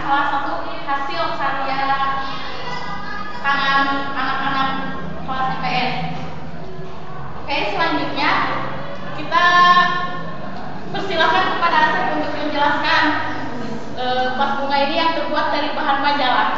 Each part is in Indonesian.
salah satu hasil karya tangan anak-anak kelas IPS. Oke, selanjutnya kita persilakan kepada Asep untuk menjelaskan vas bunga ini yang terbuat dari bahan majalah.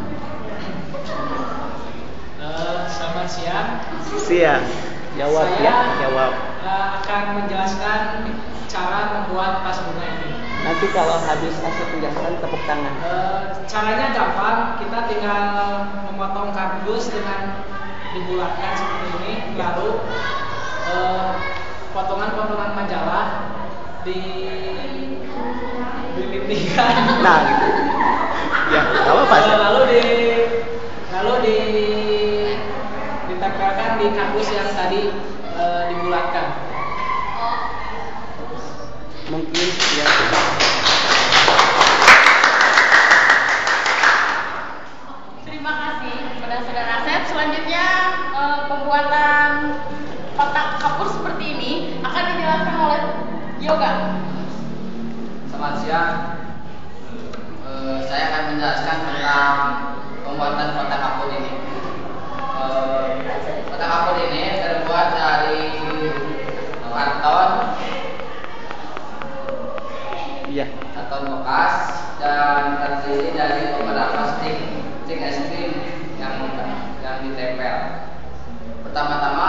Selamat siang. Siang. Jawab Saya ya, jawab. Akan menjelaskan cara membuat vas bunga ini. Nanti kalau habis Asep menjelaskan tepuk tangan. Caranya gampang, kita tinggal memotong kardus dengan dibulatkan seperti ini, lalu potongan-potongan majalah dilindihkan. Nah, gitu. Ya, kalau apa sih? Lalu ditempelkan di kardus yang tadi dibulatkan. Mungkin ya. Terima kasih kepada saudara Asep. Selanjutnya pembuatan kotak kapur seperti ini akan dijelaskan oleh Yoga. Selamat siang. Saya akan menjelaskan tentang pembuatan kotak kapur ini. Kotak kapur ini terbuat dari karton, Iya. karton bekas, dan terdiri dari beberapa stick es krim yang ditempel. Pertama-tama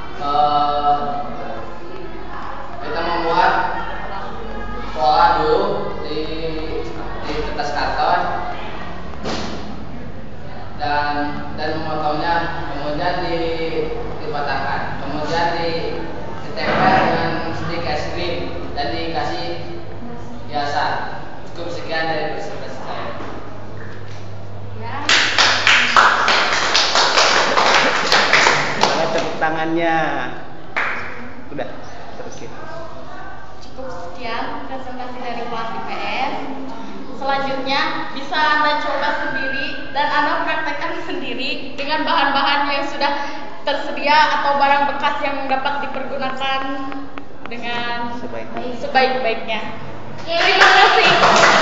kita membuat pola dulu di kertas karton dan memotongnya, kemudian dipatahkan, kemudian ditempel dengan stick es krim dan dikasih hiasan. Cukup sekian dari presentasi saya. Ya. Mana tepuk tangannya? Udah, terus ya. Cukup sekian presentasi dari kelas IPS. Selanjutnya bisa Anda coba sendiri dan Anda praktekkan sendiri dengan bahan-bahan yang sudah tersedia atau barang bekas yang dapat dipergunakan dengan sebaik-baiknya. Terima kasih.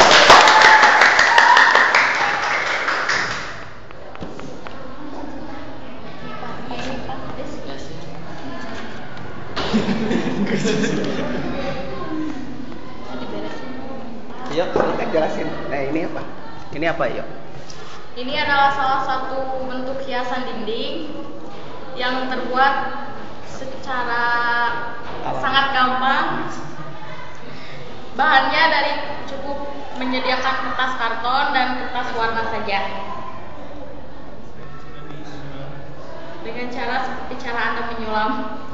Yuk, silakan jelasin. Nah, ini apa? Ini apa, yuk? Ini adalah salah satu bentuk hiasan dinding yang terbuat secara sangat gampang. Bahannya dari cukup menyediakan kertas karton dan kertas warna saja. Dengan cara seperti cara Anda menyulam.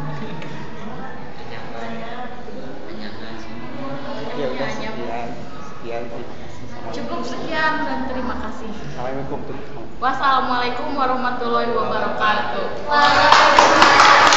Ya udah sekian. Sekian. Cukup sekian dan terima kasih. Assalamualaikum. Wassalamualaikum warahmatullahi wabarakatuh. Waalaikumsalam.